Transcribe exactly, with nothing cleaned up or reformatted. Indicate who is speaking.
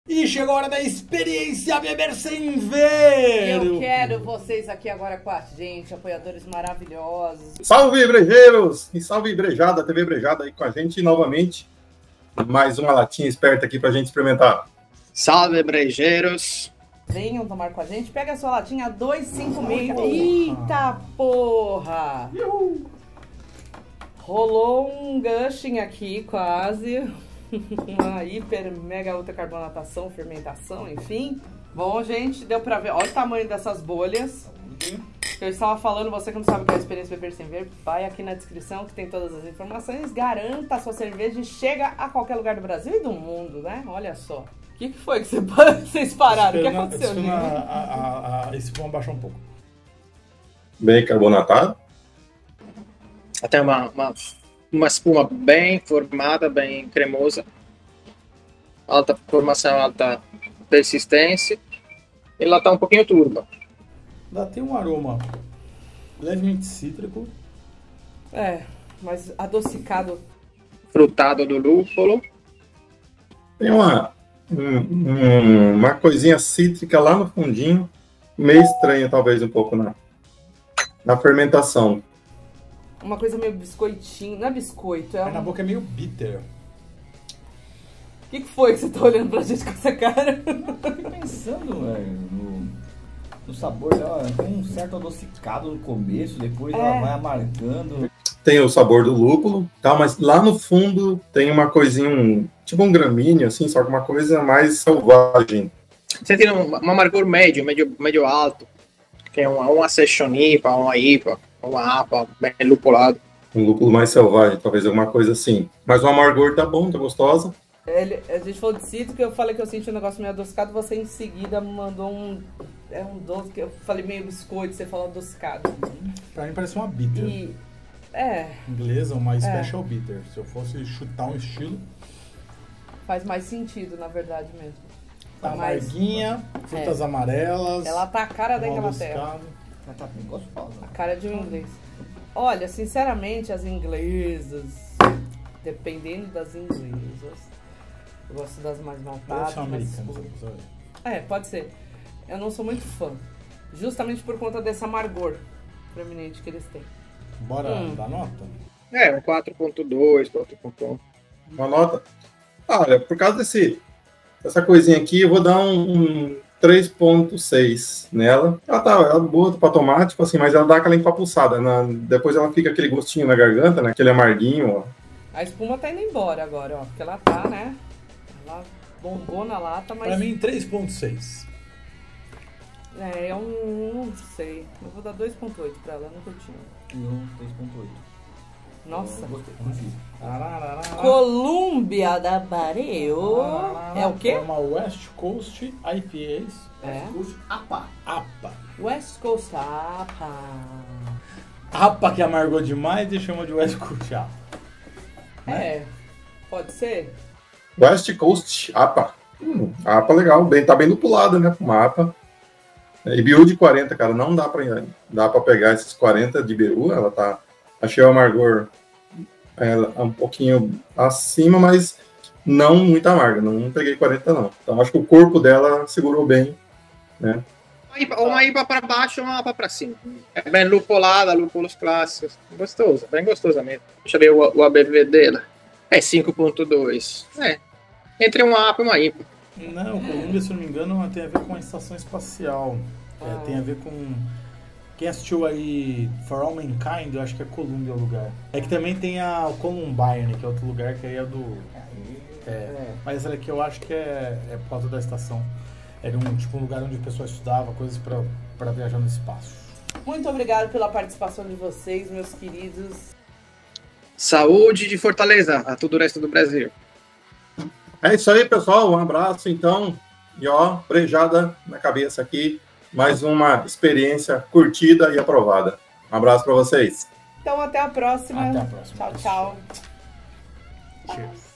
Speaker 1: E chegou a hora da experiência beber sem ver!
Speaker 2: Eu quero vocês aqui agora com a gente, apoiadores maravilhosos.
Speaker 3: Salve, brejeiros! E salve, brejada, T V Brejada aí com a gente novamente. Mais uma latinha esperta aqui pra gente experimentar.
Speaker 4: Salve, brejeiros!
Speaker 2: Venham tomar com a gente. Pega a sua latinha dois cinco seis. Eita porra! Uhul. Rolou um gushing aqui quase. Uma hiper, mega ultra carbonatação, fermentação, enfim. Bom, gente, deu pra ver. Olha o tamanho dessas bolhas. Eu estava falando, você que não sabe o que é a experiência beber sem ver, vai aqui na descrição que tem todas as informações. Garanta a sua cerveja e chega a qualquer lugar do Brasil e do mundo, né? Olha só. O que, que foi que você, vocês pararam? O que aconteceu, gente?
Speaker 1: A, a, a, esse pão baixou um pouco.
Speaker 3: Bem carbonatado.
Speaker 4: Até uma, uma, uma espuma bem formada, bem cremosa. Alta formação, alta persistência. E ela tá um pouquinho turva.
Speaker 1: Ela tem um aroma levemente cítrico.
Speaker 2: É, mas adocicado.
Speaker 4: Frutado do lúpulo.
Speaker 3: Tem uma, um, uma coisinha cítrica lá no fundinho. Meio estranha, talvez, um pouco na, na fermentação.
Speaker 2: Uma coisa meio biscoitinho. Não é biscoito, é
Speaker 1: Mas
Speaker 2: um...
Speaker 1: na boca é meio bitter.
Speaker 2: O que, que foi que você tá olhando pra gente com essa cara?
Speaker 5: Eu fiquei pensando, velho, no, no sabor dela. Tem um certo adocicado no começo, depois
Speaker 2: É.
Speaker 5: ela vai amargando.
Speaker 3: Tem o sabor do lúpulo, tá? Mas lá no fundo tem uma coisinha, um, tipo um gramíneo, assim, só que uma coisa mais selvagem.
Speaker 4: Você tem um, um amargor médio, médio, médio alto. Que é uma, uma session I P A, uma I P A, uma A P A, bem lupulado.
Speaker 3: Um lúpulo mais selvagem, talvez alguma coisa assim. Mas o amargor tá bom, tá gostosa.
Speaker 2: Ele, a gente falou de cítrico, eu falei que eu senti um negócio meio adocicado, você em seguida mandou um... É um doce, que eu falei meio biscoito, você falou adocicado.
Speaker 1: Pra mim parece uma bitter.
Speaker 2: E... É,
Speaker 1: Inglesa, uma special bitter. Se eu fosse chutar um estilo.
Speaker 2: faz mais sentido, na verdade mesmo.
Speaker 1: Tá
Speaker 2: mais-
Speaker 1: amarguinha, frutas
Speaker 2: É.
Speaker 1: amarelas.
Speaker 2: Ela tá a cara da
Speaker 1: um
Speaker 2: Inglaterra.
Speaker 1: adocicado.
Speaker 5: Ela tá bem gostosa.
Speaker 2: A cara de um inglês. Olha, sinceramente, as inglesas, dependendo das inglesas, eu gosto das mais
Speaker 1: Deve
Speaker 2: maltadas,
Speaker 1: ser um
Speaker 2: mais
Speaker 1: americano,
Speaker 2: escuras.
Speaker 1: sabe?
Speaker 2: É, pode ser. Eu não sou muito fã. Justamente por conta desse amargor proeminente que eles têm.
Speaker 1: Bora
Speaker 2: Hum.
Speaker 1: dar nota?
Speaker 4: É, um quatro ponto dois, quatro ponto um.
Speaker 3: Uma nota. Olha, por causa desse, dessa coisinha aqui, eu vou dar um, um três ponto seis nela. Ela tá, ela é boa pra tomar, tipo assim, mas ela dá aquela empapuçada. Na, depois ela fica aquele gostinho na garganta, né? Aquele amarguinho, ó.
Speaker 2: A espuma tá indo embora agora, ó. Porque ela tá, né? Ela bombou na lata, mas...
Speaker 1: Pra mim, três ponto seis.
Speaker 2: É, eu não sei. Eu vou dar dois ponto oito pra ela, eu não curti.
Speaker 5: E um três ponto oito.
Speaker 2: Nossa.
Speaker 5: Eu gostei, confio.
Speaker 2: Colômbia da Bareo. É o
Speaker 1: É
Speaker 2: quê?
Speaker 1: uma West Coast I P As.
Speaker 2: É.
Speaker 5: A pá.
Speaker 1: A P A.
Speaker 2: West Coast Apa.
Speaker 1: A P A que amargou demais e chama de West Coast A P A.
Speaker 2: É. Pode ser?
Speaker 3: West Coast A P A. Hum, A P A legal, bem, tá bem lupulada, né? Uma A P A. É, I B U de quarenta, cara, não dá pra, dá pra pegar esses quarenta de I B U, ela tá... Achei o amargor ela, um pouquinho acima, mas não muito amarga, não peguei quarenta não. Então acho que o corpo dela segurou bem, né?
Speaker 4: Uma I P A, uma I P A para baixo e uma A P A para cima. É bem lupulada, lúpulos clássicos. Gostoso, bem gostosa mesmo. Deixa eu ver o, o A B V dela. É cinco ponto dois. É. Entre uma A P A e uma I P A.
Speaker 1: Não, Colômbia, se eu não me engano, tem a ver com a estação espacial. É,
Speaker 2: Ah.
Speaker 1: tem a ver com... Quem assistiu aí For All Mankind, eu acho que é Colômbia o lugar. É que também tem a o Columbine, que é outro lugar que aí é do... É, mas essa daqui eu acho que é, é por causa da estação. Era um, tipo, um lugar onde o pessoal estudava coisas pra, pra viajar no espaço.
Speaker 2: Muito obrigado pela participação de vocês, meus queridos.
Speaker 4: Saúde de Fortaleza, a todo o resto do Brasil.
Speaker 3: É isso aí, pessoal, um abraço então, e ó, brejada na cabeça aqui, mais uma experiência curtida e aprovada. Um abraço para vocês.
Speaker 2: Então, até a próxima.
Speaker 1: Até a próxima,
Speaker 2: Tchau,
Speaker 1: pessoal.
Speaker 2: tchau.
Speaker 1: Cheers.